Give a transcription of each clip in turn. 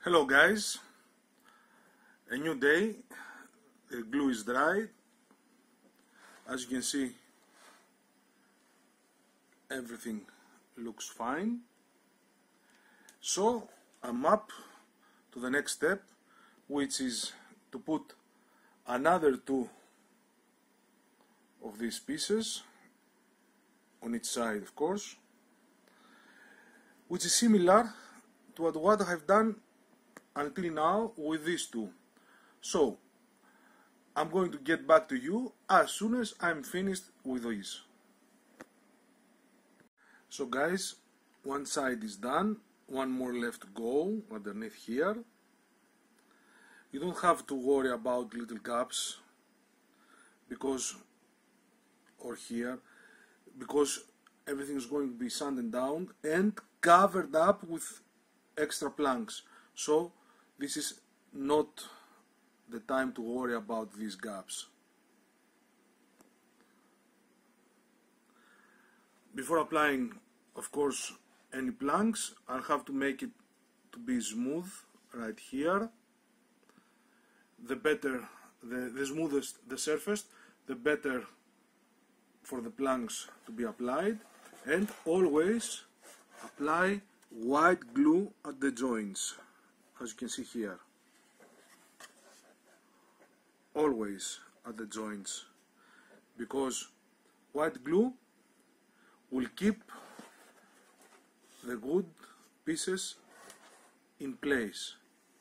Hello guys, a new day, the glue is dry. As you can see, everything looks fine. So I'm up to the next step, which is to put another two of these pieces on each side, of course, which is similar to what I have done until now with these two. So I'm going to get back to you as soon as I'm finished with these. So guys, one side is done, one more left to go underneath here. You don't have to worry about little gaps because everything is going to be sanded down and covered up with extra planks. So this is not the time to worry about these gaps. Before applying, of course, any planks, I'll have to make it to be smooth right here. The better, the smoothest the surface, the better for the planks to be applied. And always apply white glue at the joints, as you can see here. Always at the joints, because white glue will keep the good pieces in place.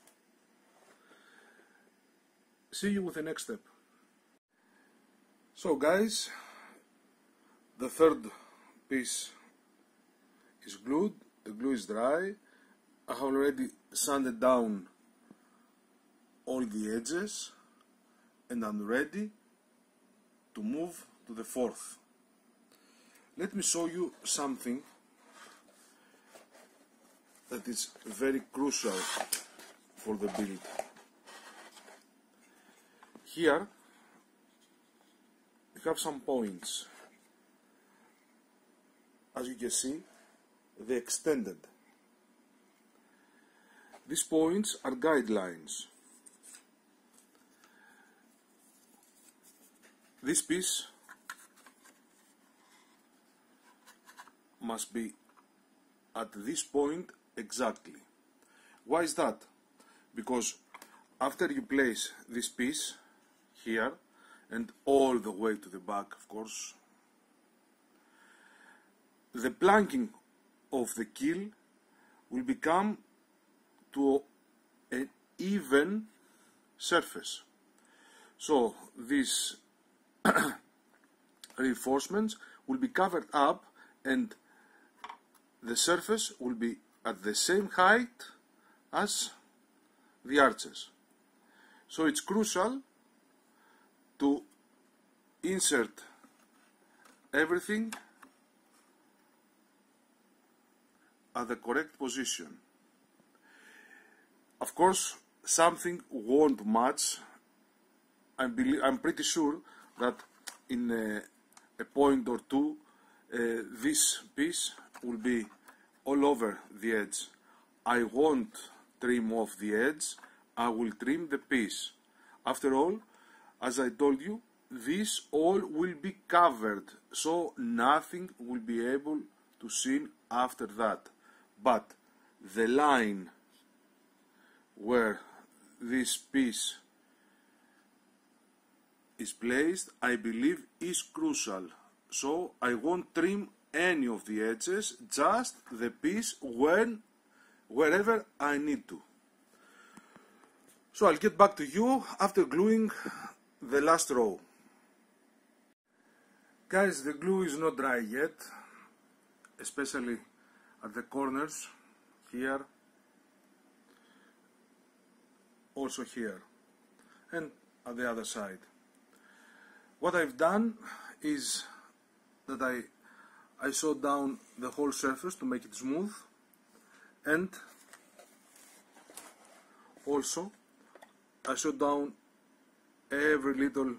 See you with the next step. So guys, the third piece is glued, the glue is dry. I have already sanded down all the edges and I'm ready to move to the fourth. Let me show you something that is very crucial for the build. Here we have some points. As you can see, they extended. These points are guidelines. This piece must be at this point exactly. Why is that? Because after you place this piece here and all the way to the back, of course, the planking of the keel will become to an even surface. So these reinforcements will be covered up and the surface will be at the same height as the arches. So it's crucial to insert everything at the correct position. Of course, something won't match. I'm pretty sure that in a point or two, this piece will be all over the edge. I won't trim off the edge, I will trim the piece. After all, as I told you, this all will be covered, so nothing will be able to see after that. But the line where this piece is placed, I believe, is crucial. So I won't trim any of the edges, just the piece wherever I need to. So I'll get back to you after gluing the last row. Guys, the glue is not dry yet, especially at the corners here, also here, and at the other side. What I've done is that I sewed down the whole surface to make it smooth, and also I sewed down every little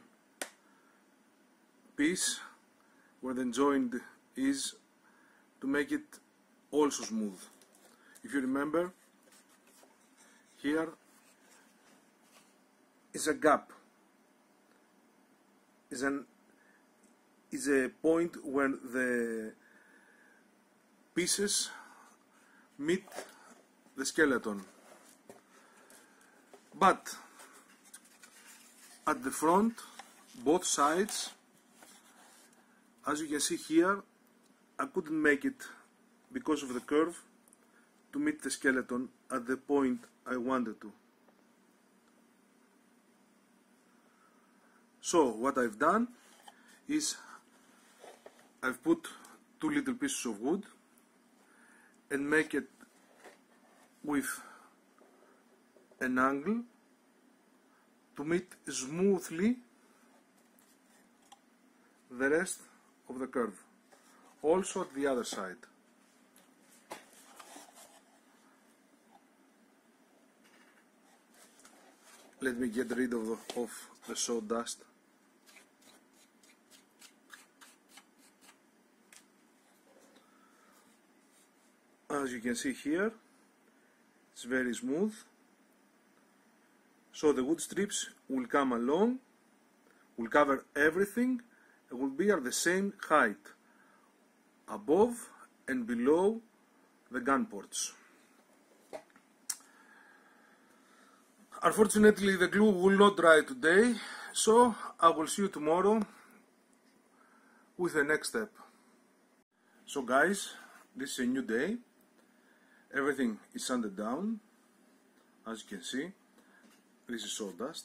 piece where the joint is to make it also smooth. If you remember, here is a gap, is a point where the pieces meet the skeleton. But at the front, both sides, as you can see here, I couldn't make it because of the curve to meet the skeleton at the point I wanted to. So what I've done is I've put two little pieces of wood and make it with an angle to meet smoothly the rest of the curve. Also at the other side. Let me get rid of the sawdust. As you can see here, it's very smooth. So the wood strips will come along, will cover everything, and will be at the same height, above and below the gun ports. Unfortunately, the glue will not dry today, so I will see you tomorrow with the next step. So guys, this is a new day. Everything is sanded down, as you can see. This is sawdust.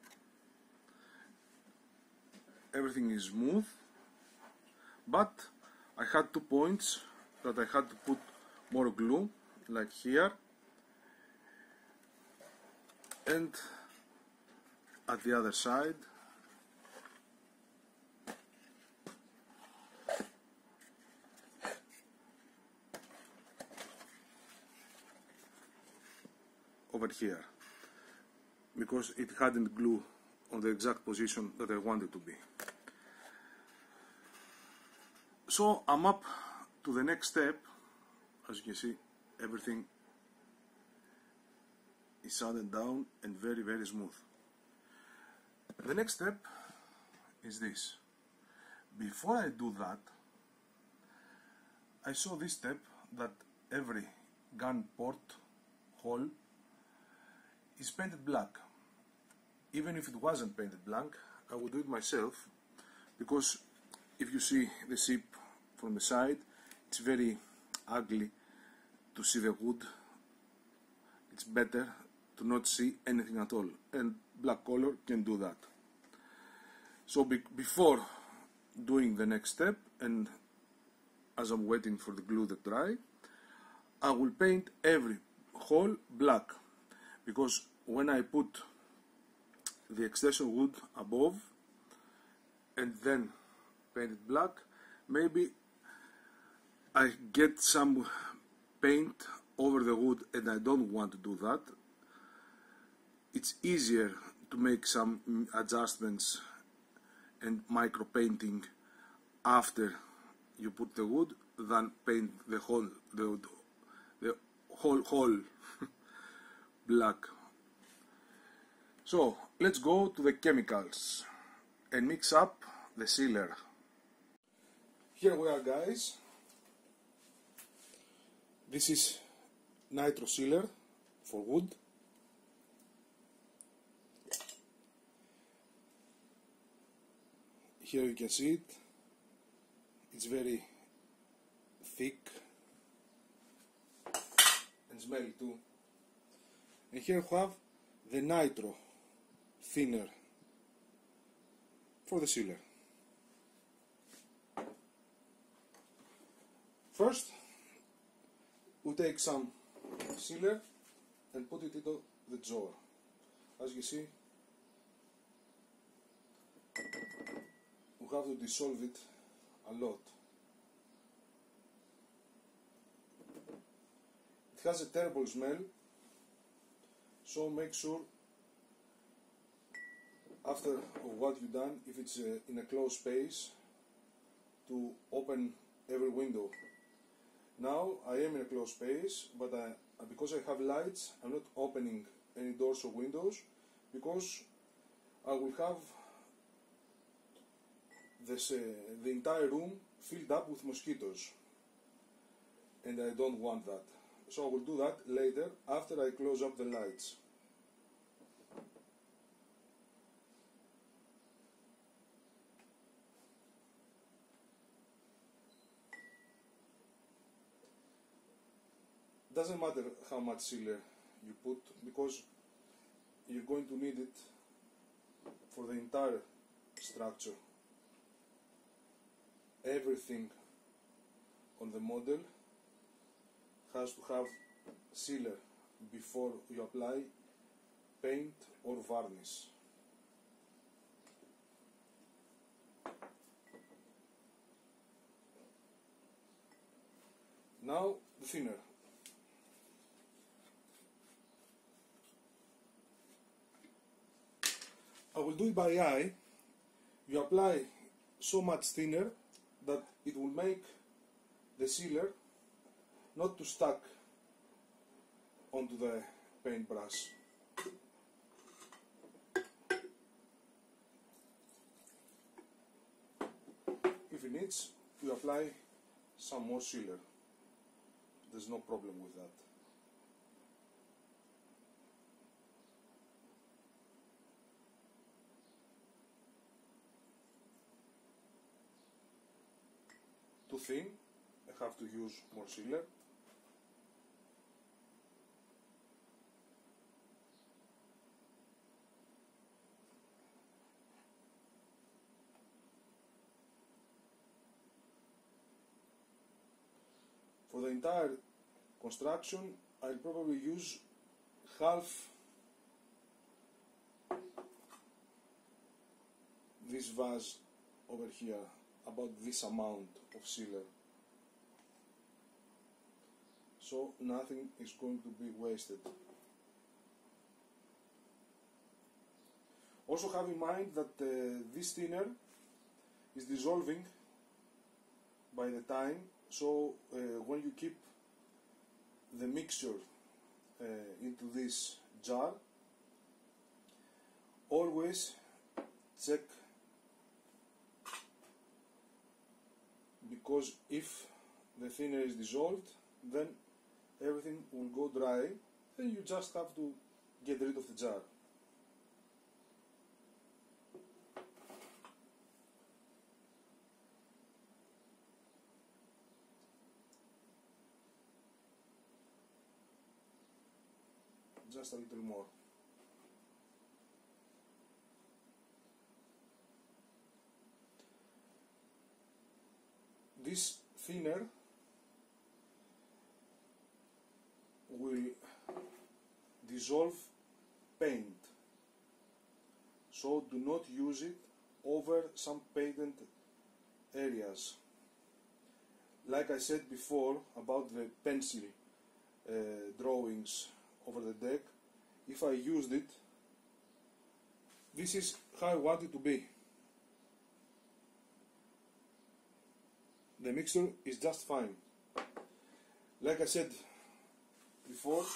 Everything is smooth, but I had 2 points that I had to put more glue, like here and at the other side. Over here, because it hadn't glue on the exact position that I wanted to be. So I'm up to the next step. As you can see, everything is sanded down and very, very smooth. The next step is this. Before I do that, I saw this step that every gun port hole is painted black. Even if it wasn't painted black, I would do it myself, because if you see the ship from the side, it's very ugly to see the wood. It's better to not see anything at all, and black color can do that. So before doing the next step, and as I'm waiting for the glue to dry, I will paint every hole black, because when I put the extension wood above and then paint it black, maybe I get some paint over the wood, and I don't want to do that. It's easier to make some adjustments and micro painting after you put the wood than paint the whole hole black. So let's go to the chemicals and mix up the sealer. Here we are, guys. This is nitro sealer for wood. Here you can see it. It's very thick and smelly too. And here we have the nitro thinner for the sealer. First, we take some sealer and put it into the jar. As you see, we have to dissolve it a lot. It has a terrible smell, so make sure after what you've done, if it's in a closed space, to open every window. Now I am in a closed space, but because I have lights, I'm not opening any doors or windows, because I will have the entire room filled up with mosquitoes, and I don't want that. So I will do that later after I close up the lights. Doesn't matter how much sealer you put, because you're going to need it for the entire structure. Everything on the model has to have sealer before you apply paint or varnish. Now the thinner. I will do it by eye. You apply so much thinner that it will make the sealer not to stuck onto the paintbrush. If it needs, you apply some more sealer. There's no problem with that. Too thin, I have to use more sealer. For the entire construction, I'll probably use half this vase over here, about this amount of sealer. So nothing is going to be wasted. Also have in mind that this thinner is dissolving by the time, so when you keep the mixture into this jar, always check, because if the thinner is dissolved, then everything will go dry, then you just have to get rid of the jar. Just a little more. This thinner will dissolve paint, so do not use it over some painted areas. Like I said before about the pencil drawings over the deck, if I used it, this is how I want it to be. The mixture is just fine. Like I said before,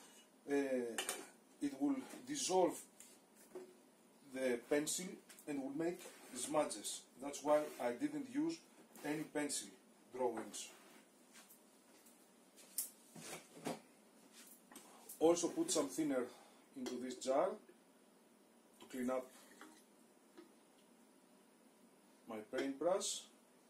it will dissolve the pencil and will make smudges. That's why I didn't use any pencil drawings. Also put some thinner into this jar to clean up my paintbrush.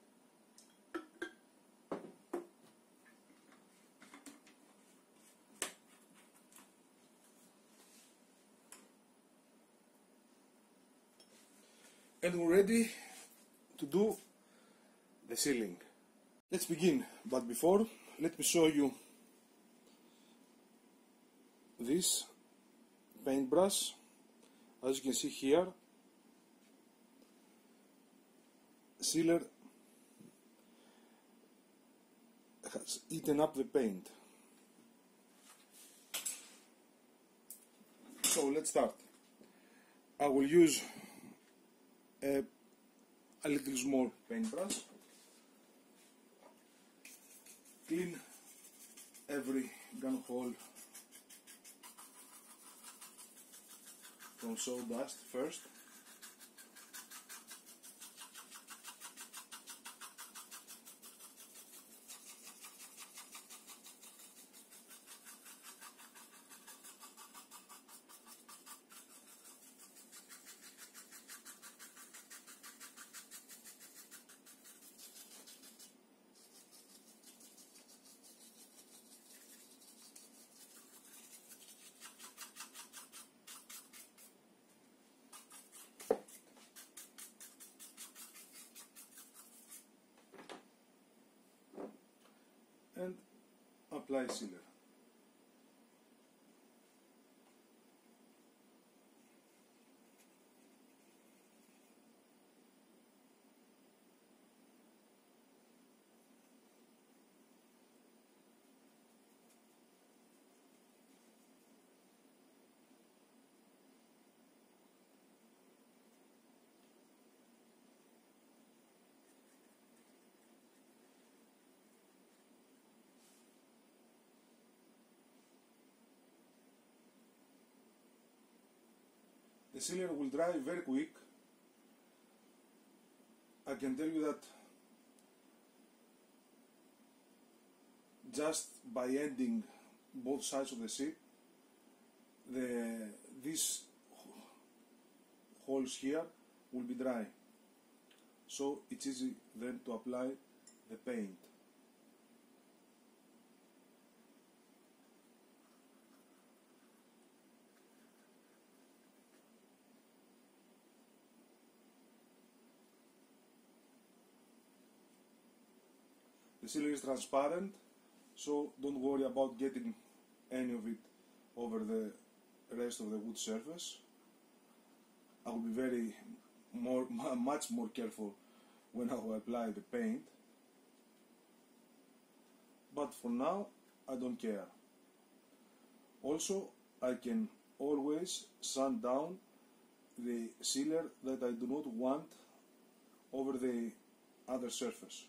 And we're ready to do the sealing. Let's begin, but before, let me show you this paintbrush. As you can see here, sealer has eaten up the paint. So let's start. I will use a little small paintbrush. Clean every gun hole from sawdust first. And apply sealer. The sealer will dry very quick. I can tell you that just by ending both sides of the sheet, these holes here will be dry. So it's easy then to apply the paint. The sealer is transparent, so don't worry about getting any of it over the rest of the wood surface. I will be much more careful when I will apply the paint, but for now I don't care. Also, I can always sand down the sealer that I do not want over the other surface.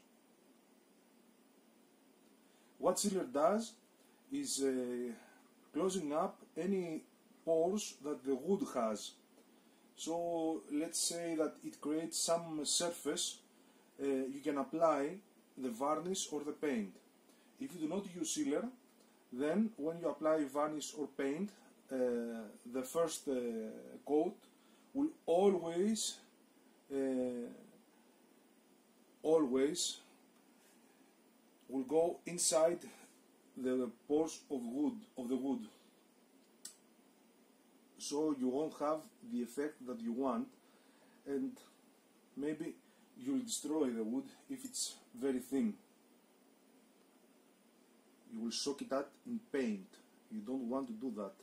What sealer does is closing up any pores that the wood has. So let's say that it creates some surface, you can apply the varnish or the paint. If you do not use sealer, then when you apply varnish or paint, the first coat will always will go inside the pores of the wood, so you won't have the effect that you want, and maybe you'll destroy the wood if it's very thin. You will soak it out in paint. You don't want to do that.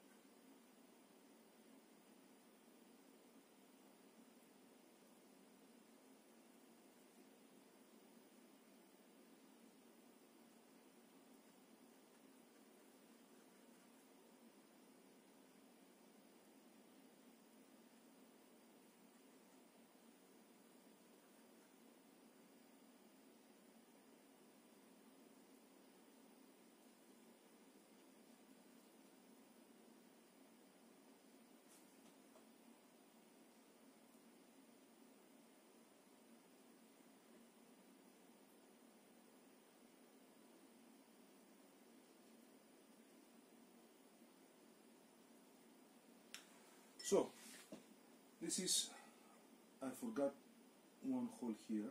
So, this is, I forgot one hole here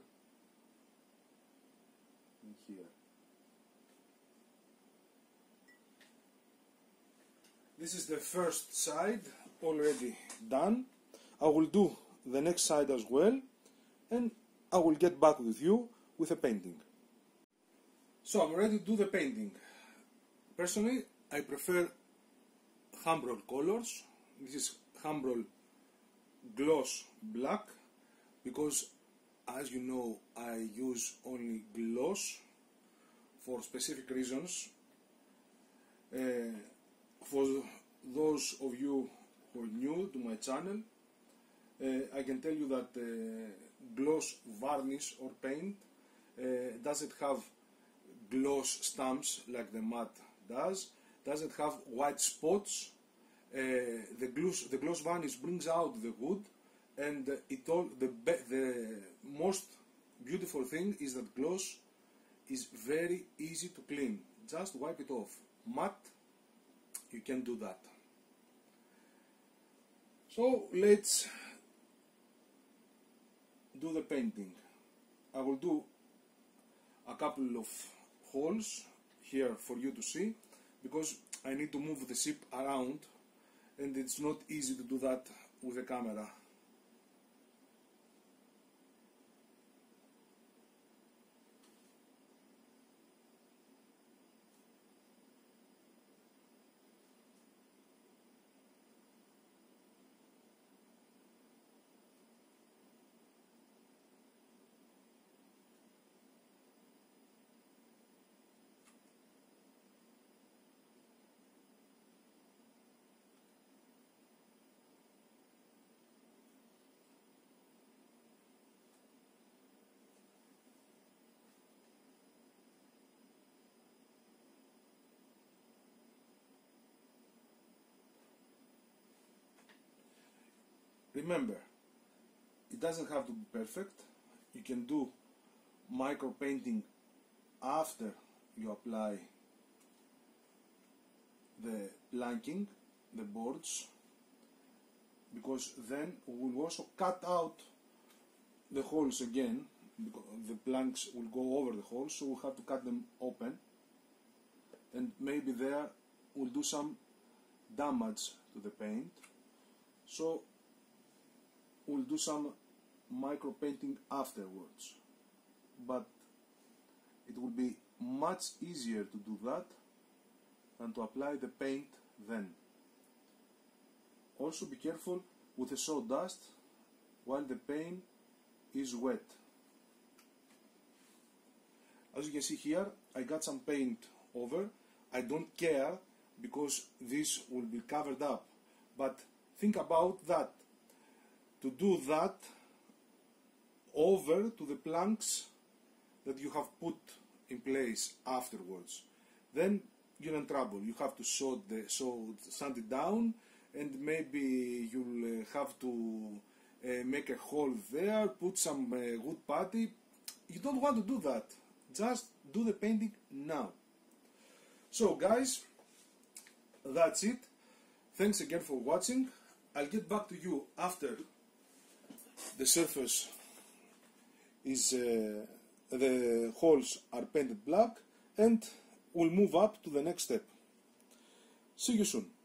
and here. This is the first side already done. I will do the next side as well, and I will get back with you with a painting. So I'm ready to do the painting. Personally, I prefer Humbrol colors. This is Humbrol gloss black, because as you know I use only gloss for specific reasons. For those of you who are new to my channel, I can tell you that gloss varnish or paint doesn't have gloss stamps like the matte does, doesn't have white spots the gloss varnish brings out the wood, and the most beautiful thing is that gloss is very easy to clean. Just wipe it off. Matte, you can do that. So let's do the painting. I will do a couple of holes here for you to see, because I need to move the ship around and it's not easy to do that with the camera. Remember, it doesn't have to be perfect. You can do micro painting after you apply the planking, the boards, because then we'll also cut out the holes again, because the planks will go over the holes, so we'll have to cut them open, and maybe there we'll do some damage to the paint. So we'll do some micro painting afterwards, but it will be much easier to do that than to apply the paint then. Also be careful with the sawdust while the paint is wet. As you can see here, I got some paint over. I don't care because this will be covered up, but think about that. To do that over to the planks that you have put in place afterwards, then you're in trouble. You have to sand it down, and maybe you'll have to make a hole there, put some wood putty. You don't want to do that. Just do the painting now. So guys, that's it. Thanks again for watching. I'll get back to you after the surface is the holes are painted black, and we'll move up to the next step. See you soon.